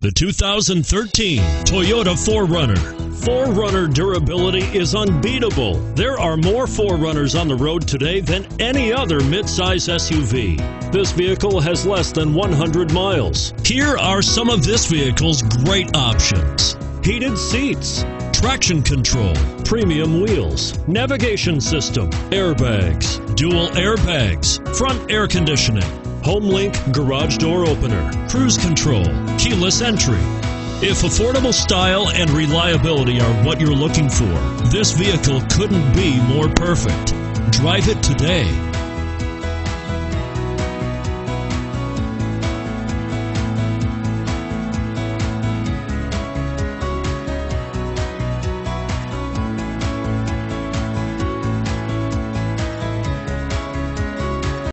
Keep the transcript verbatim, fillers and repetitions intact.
The two thousand thirteen Toyota four runner. four runner durability is unbeatable. There are more four runners on the road today than any other midsize S U V. This vehicle has less than one hundred miles. Here are some of this vehicle's great options: heated seats, traction control, premium wheels, navigation system, airbags, dual airbags, front air conditioning, HomeLink garage door opener, cruise control, keyless entry. If affordable style and reliability are what you're looking for, this vehicle couldn't be more perfect. Drive it today.